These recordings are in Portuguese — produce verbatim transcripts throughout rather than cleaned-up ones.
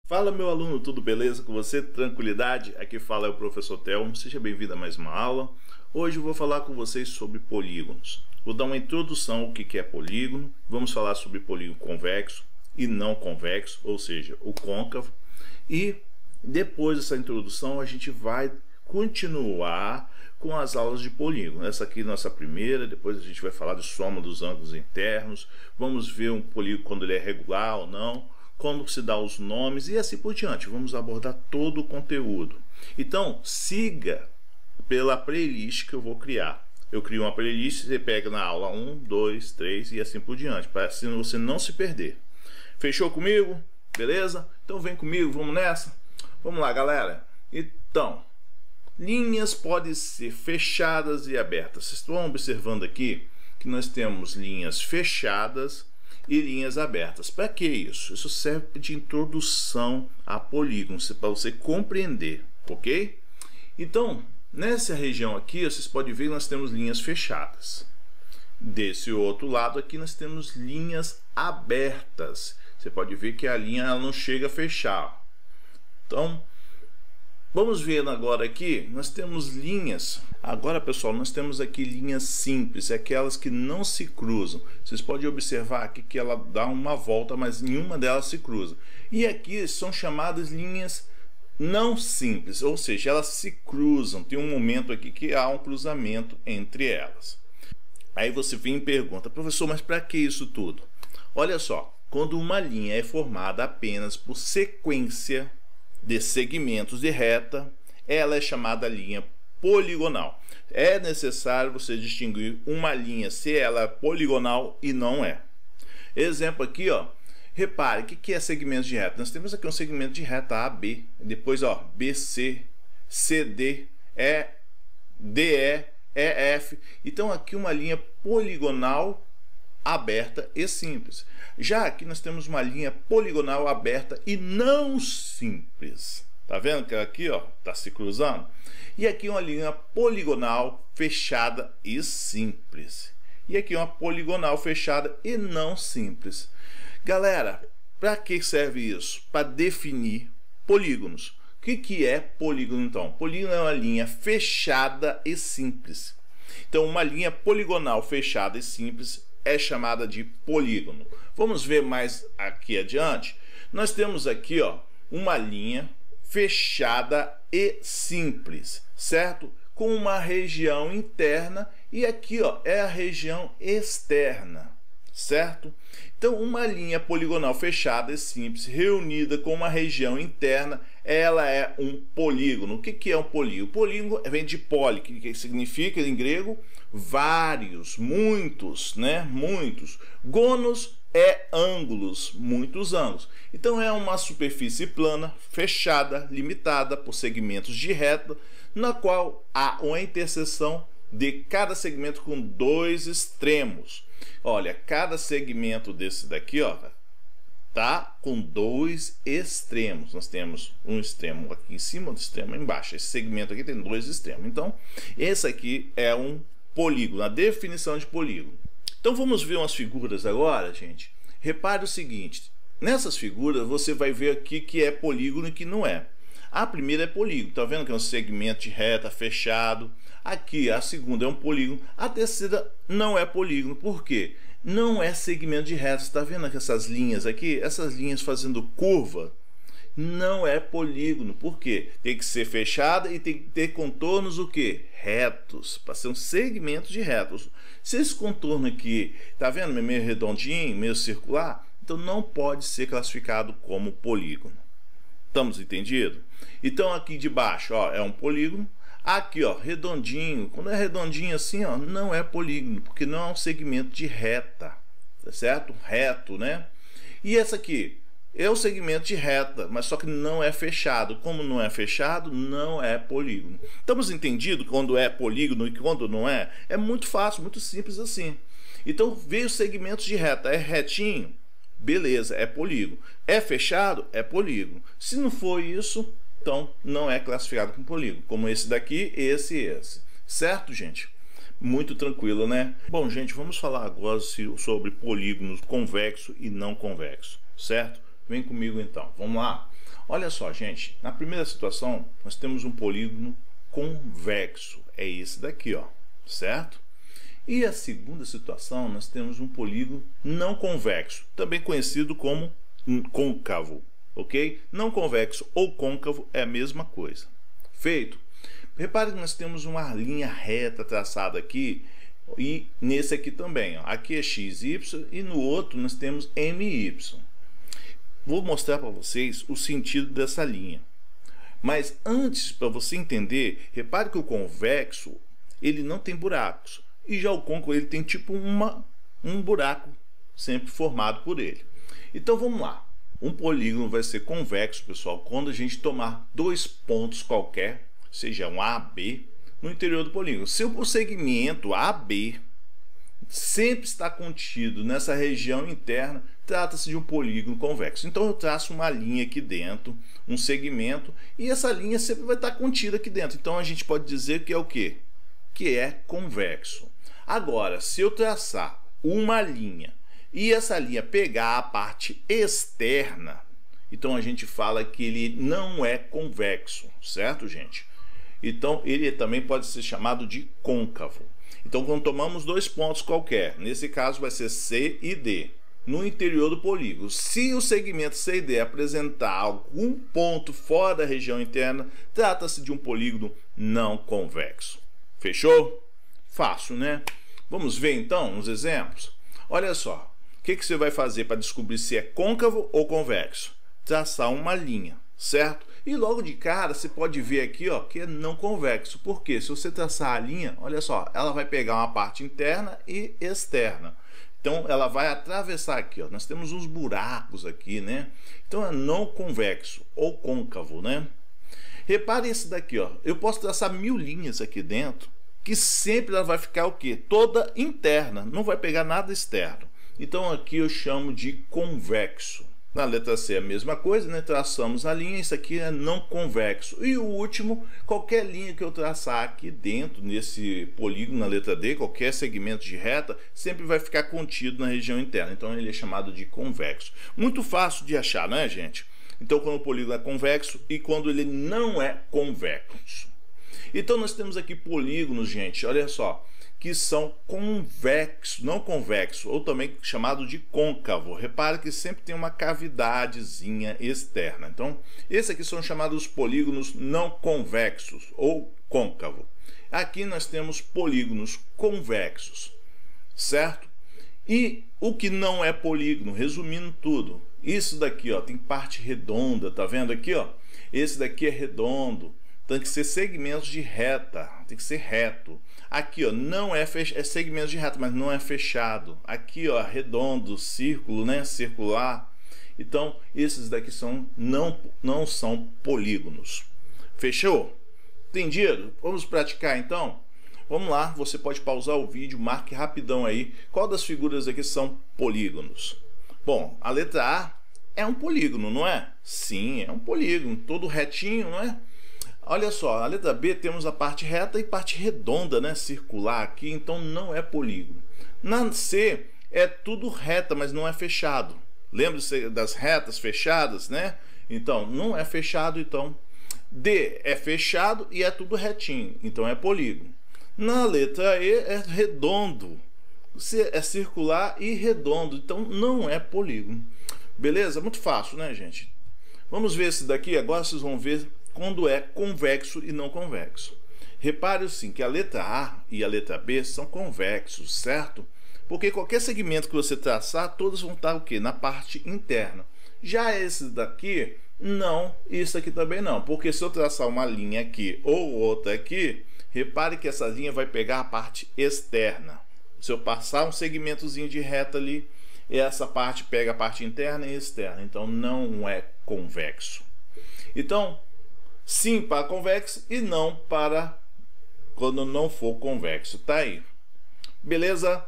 Fala, meu aluno, tudo beleza com você? Tranquilidade? Aqui fala é o professor Telmo, seja bem-vindo a mais uma aula. Hoje eu vou falar com vocês sobre polígonos. Vou dar uma introdução ao que é polígono, vamos falar sobre polígono convexo e não convexo, ou seja, o côncavo. E depois dessa introdução a gente vai continuar com as aulas de polígono. Essa aqui é a nossa primeira, depois a gente vai falar de soma dos ângulos internos, vamos ver um polígono quando ele é regular ou não, como se dá os nomes e assim por diante. Vamos abordar todo o conteúdo. Então, siga pela playlist que eu vou criar. Eu crio uma playlist, você pega na aula um, dois, três e assim por diante, para assim você não se perder. Fechou comigo? Beleza? Então vem comigo, vamos nessa? Vamos lá, galera. Então, linhas podem ser fechadas e abertas. Vocês estão observando aqui que nós temos linhas fechadas e linhas abertas. Para que isso? Isso serve de introdução a polígonos, para você compreender, ok? Então, nessa região aqui, vocês podem ver que nós temos linhas fechadas. Desse outro lado aqui, nós temos linhas abertas. Você pode ver que a linha ela não chega a fechar. Então, vamos ver agora aqui, nós temos linhas. Agora, pessoal, nós temos aqui linhas simples, aquelas que não se cruzam. Vocês podem observar aqui que ela dá uma volta, mas nenhuma delas se cruza. E aqui são chamadas linhas não simples, ou seja, elas se cruzam. Tem um momento aqui que há um cruzamento entre elas. Aí você vem e pergunta, professor, mas para que isso tudo? Olha só, quando uma linha é formada apenas por sequência de segmentos de reta, ela é chamada linha poligonal. É necessário você distinguir uma linha se ela é poligonal e não é. Exemplo aqui, ó. Repare, o que é segmento de reta? Nós temos aqui um segmento de reta A B, depois ó, B C, C D, E, D E, E F. Então aqui uma linha poligonal aberta e simples. Já aqui nós temos uma linha poligonal aberta e não simples. Tá vendo que aqui ó tá se cruzando? E aqui uma linha poligonal fechada e simples. E aqui uma poligonal fechada e não simples. Galera, para que serve isso? Para definir polígonos. O que que é polígono então? Polígono é uma linha fechada e simples. Então uma linha poligonal fechada e simples é chamada de polígono. Vamos ver mais aqui adiante. Nós temos aqui ó, uma linha fechada e simples, certo? Com uma região interna e aqui ó, é a região externa, certo? Então uma linha poligonal fechada e simples reunida com uma região interna, ela é um polígono. O que que é um polígono? Polígono vem de poli, que significa em grego vários, muitos, né? Muitos. Gonos é ângulos, muitos ângulos. Então é uma superfície plana, fechada, limitada por segmentos de reta, na qual há uma interseção de cada segmento com dois extremos. Olha, cada segmento desse daqui, ó, tá com dois extremos. Nós temos um extremo aqui em cima, outro extremo embaixo. Esse segmento aqui tem dois extremos. Então, esse aqui é um polígono, a definição de polígono. Então vamos ver umas figuras agora, gente. Repare o seguinte, nessas figuras você vai ver aqui que é polígono e que não é. A primeira é polígono, tá vendo que é um segmento de reta fechado. Aqui a segunda é um polígono, a terceira não é polígono. Por quê? Não é segmento de reta. Você tá vendo que essas linhas aqui, essas linhas fazendo curva, não é polígono. Por quê? Tem que ser fechada e tem que ter contornos o quê? Retos, para ser um segmento de retos. Se esse contorno aqui, tá vendo, meio redondinho, meio circular, então não pode ser classificado como polígono. Estamos entendidos? Então aqui de baixo, ó, é um polígono. Aqui, ó, redondinho. Quando é redondinho assim, ó, não é polígono, porque não é um segmento de reta, tá certo? Reto, né? E essa aqui é o segmento de reta, mas só que não é fechado. Como não é fechado, não é polígono. Estamos entendidos quando é polígono e quando não é? É muito fácil, muito simples assim. Então veio os segmentos de reta, é retinho, beleza, é polígono. É fechado, é polígono. Se não for isso, então não é classificado como polígono, como esse daqui, esse e esse. Certo, gente? Muito tranquilo, né? Bom, gente, vamos falar agora sobre polígonos convexo e não convexo, certo? Vem comigo então, vamos lá. Olha só, gente, na primeira situação nós temos um polígono convexo, é esse daqui, ó, certo? E a segunda situação nós temos um polígono não convexo, também conhecido como côncavo, ok? Não convexo ou côncavo é a mesma coisa. Feito. Repare que nós temos uma linha reta traçada aqui e nesse aqui também, ó. Aqui é x y e no outro nós temos m y. Vou mostrar para vocês o sentido dessa linha. Mas antes, para você entender, repare que o convexo ele não tem buracos e já o côncavo ele tem tipo uma, um buraco sempre formado por ele. Então vamos lá. Um polígono vai ser convexo, pessoal, quando a gente tomar dois pontos qualquer, seja um A, B, no interior do polígono. Se o segmento A B sempre está contido nessa região interna, trata-se de um polígono convexo. Então eu traço uma linha aqui dentro, um segmento, e essa linha sempre vai estar contida aqui dentro. Então a gente pode dizer que é o quê? Que é convexo. Agora, se eu traçar uma linha e essa linha pegar a parte externa, então a gente fala que ele não é convexo, certo, gente? Então ele também pode ser chamado de côncavo. Então quando tomamos dois pontos qualquer, nesse caso vai ser C e D, no interior do polígono, se o segmento C e D apresentar algum ponto fora da região interna, trata-se de um polígono não convexo. Fechou? Fácil, né? Vamos ver então uns exemplos? Olha só, o que, que você vai fazer para descobrir se é côncavo ou convexo? Traçar uma linha, certo? E logo de cara você pode ver aqui, ó, que é não convexo. Por quê? Se você traçar a linha, olha só, ela vai pegar uma parte interna e externa. Então ela vai atravessar aqui, ó. Nós temos uns buracos aqui, né? Então é não convexo ou côncavo, né? Repare esse daqui, ó. Eu posso traçar mil linhas aqui dentro, que sempre ela vai ficar o quê? Toda interna, não vai pegar nada externo. Então aqui eu chamo de convexo. Na letra C a mesma coisa, né? Traçamos a linha, isso aqui é não convexo. E o último, qualquer linha que eu traçar aqui dentro, nesse polígono, na letra D, qualquer segmento de reta, sempre vai ficar contido na região interna. Então ele é chamado de convexo. Muito fácil de achar, né, gente? Então quando o polígono é convexo e quando ele não é convexo. Então nós temos aqui polígonos, gente, olha só, que são convexos, não convexo, ou também chamado de côncavo. Repare que sempre tem uma cavidadezinha externa. Então, esses aqui são chamados polígonos não convexos, ou côncavo. Aqui nós temos polígonos convexos, certo? E o que não é polígono, resumindo tudo, isso daqui, ó, tem parte redonda, tá vendo aqui, ó? Esse daqui é redondo. Tem que ser segmentos de reta, tem que ser reto. Aqui, ó, não é, fech... é segmentos de reta, mas não é fechado. Aqui, ó, redondo, círculo, né, circular. Então, esses daqui são não não são polígonos. Fechou? Entendido? Vamos praticar então? Vamos lá, você pode pausar o vídeo, marque rapidão aí. Qual das figuras aqui são polígonos? Bom, a letra A é um polígono, não é? Sim, é um polígono, todo retinho, não é? Olha só, a letra B temos a parte reta e parte redonda, né, circular aqui, então não é polígono. Na C é tudo reta, mas não é fechado. Lembra-se das retas fechadas, né? Então não é fechado, então. D é fechado e é tudo retinho, então é polígono. Na letra E é redondo, C é circular e redondo, então não é polígono. Beleza? Muito fácil, né, gente? Vamos ver esse daqui, agora vocês vão ver quando é convexo e não convexo. Repare sim que a letra A e a letra B são convexos, certo? Porque qualquer segmento que você traçar, todos vão estar o quê? Na parte interna. Já esse daqui, não, isso aqui também não. Porque se eu traçar uma linha aqui ou outra aqui, repare que essa linha vai pegar a parte externa. Se eu passar um segmentozinho de reta ali, essa parte pega a parte interna e externa. Então não é convexo. Então, sim para convexo e não para quando não for convexo. Tá aí. Beleza?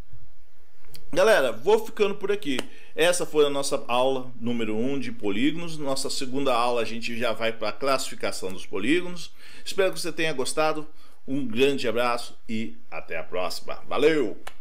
Galera, vou ficando por aqui. Essa foi a nossa aula número um de polígonos. Nossa segunda aula a gente já vai para a classificação dos polígonos. Espero que você tenha gostado. Um grande abraço e até a próxima. Valeu!